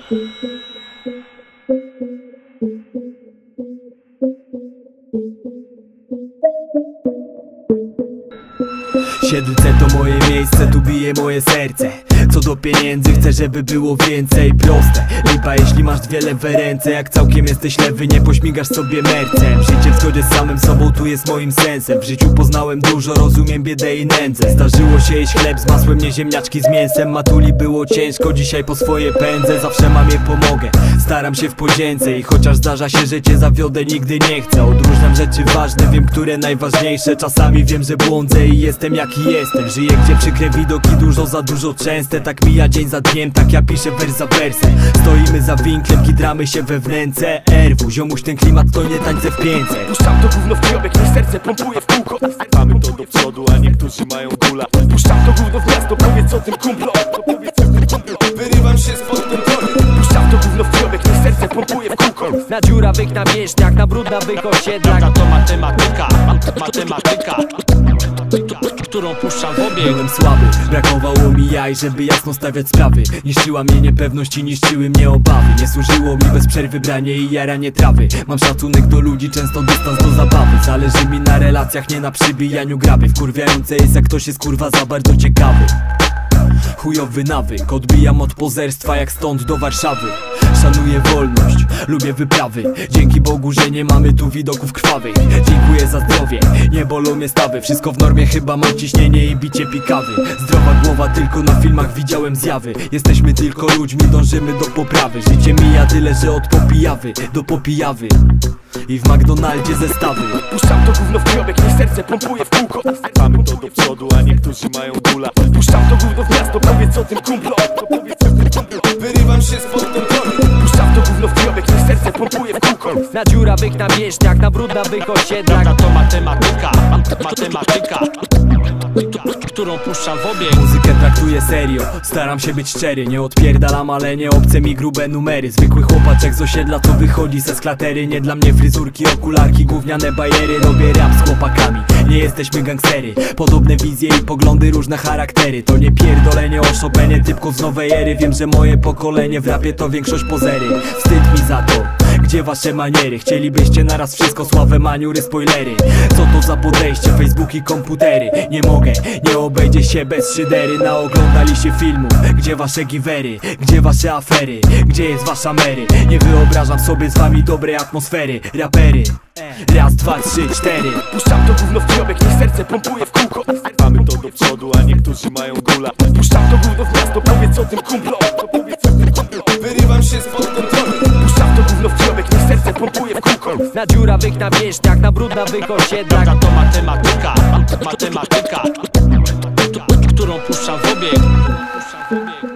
Siedlce to moje miejsce, tu bije moje serce. Co do pieniędzy, chcę, żeby było więcej. Proste, lipa jeśli masz dwie lewe ręce. Jak całkiem jesteś lewy, nie pośmigasz sobie mercem. Życie w zgodzie z samym sobą, tu jest moim sensem. W życiu poznałem dużo, rozumiem biedę i nędzę. Zdarzyło się jeść chleb z masłem, nie ziemniaczki z mięsem. Matuli było ciężko, dzisiaj po swoje pędzę. Zawsze mamie pomogę, staram się w podzięce. I chociaż zdarza się, że cię zawiodę, nigdy nie chcę. Odróżniam rzeczy ważne, wiem, które najważniejsze. Czasami wiem, że błądzę i jestem jaki jestem. Żyję, gdzie przykre widoki dużo za dużo częste. Tak mija dzień za dniem, tak ja piszę wers za wersem. Stoimy za winklem, kidramy się we wnęce. Erwu, ziomuś, ten klimat to nie tańce w pięce. Puszczam to gówno w kiobek, niech serce pompuje w kółko. Mamy to do przodu, a niektórzy mają gula. Puszczam to gówno w miasto, powiedz o tym kumplo. Wyrywam się spod kontroli. Puszczam to gówno w kiobek, niech serce pompuje w kółko. Na dziurawych nawierzchniach, na brudnawych osiedlach. To matematyka, matematyka, którą puszczam w obieg. Byłem słaby, brakowało mi jaj, żeby jasno stawiać sprawy. Niszczyła mnie niepewność i niszczyły mnie obawy. Nie służyło mi bez przerwy branie i jaranie trawy. Mam szacunek do ludzi, często dystans do zabawy. Zależy mi na relacjach, nie na przybijaniu graby. Wkurwiające jest, jak ktoś jest kurwa za bardzo ciekawy. Chujowy nawyk, odbijam od pozerstwa jak stąd do Warszawy. Szanuję wolność, lubię wyprawy. Dzięki Bogu, że nie mamy tu widoków krwawych. Dziękuję za zdrowie, nie bolą mnie stawy. Wszystko w normie, chyba mam ciśnienie i bicie pikawy. Zdrowa głowa, tylko na filmach widziałem zjawy. Jesteśmy tylko ludźmi, dążymy do poprawy. Życie mija tyle, że od popijawy do popijawy. I w McDonaldzie zestawy. Puszczam to gówno w kiobek, niech serce pompuje w kółko. Mamy to do przodu, a niektórzy mają gula. Puszczam to gówno w miasto, powiedz o tym kumplo. Wyrywam się spod kontroli. Puszczam to gówno w kiobek, niech serce pompuje w kółko. Na dziurawych nawierzchniach, na brudnawych osiedlach. To matematyka, matematyka, którą puszczam w obieg. Muzykę traktuję serio, staram się być szczery. Nie odpierdalam, ale nie obce mi grube numery. Zwykły chłopaczek z osiedla, co wychodzi ze sklatery. Nie dla mnie fryzurki, okularki, gówniane bajery. Robię rap z chłopakami, nie jesteśmy gangstery. Podobne wizje i poglądy, różne charaktery. To nie pierdolenie o Chopinie, typków z nowej ery. Wiem, że moje pokolenie w rapie to większość pozery. Wstyd mi za to, gdzie wasze maniery? Chcielibyście naraz wszystko, sławę, maniury, spoilery. Co to za podejście, Facebook i komputery? Nie mogę, nie obejdzie się bez szydery. Naoglądaliście filmu, gdzie wasze givery? Gdzie wasze afery? Gdzie jest wasza Mary? Nie wyobrażam sobie z wami dobrej atmosfery. Rapery, raz, dwa, trzy, cztery. Puszczam to gówno w kiobek, niech serce pompuje w kółko. Mamy to do przodu, a niektórzy mają gula. Puszczam to gówno w miasto, powiedz o tym kumplo. Wyrywam się spod kontroli. Puszczam to gówno w kiobek, niech serce pompuje w kółko. Na dziurawych nawierzchniach, na brudnawych osiedlach. To matematyka, matematyka, którą puszczam w obieg.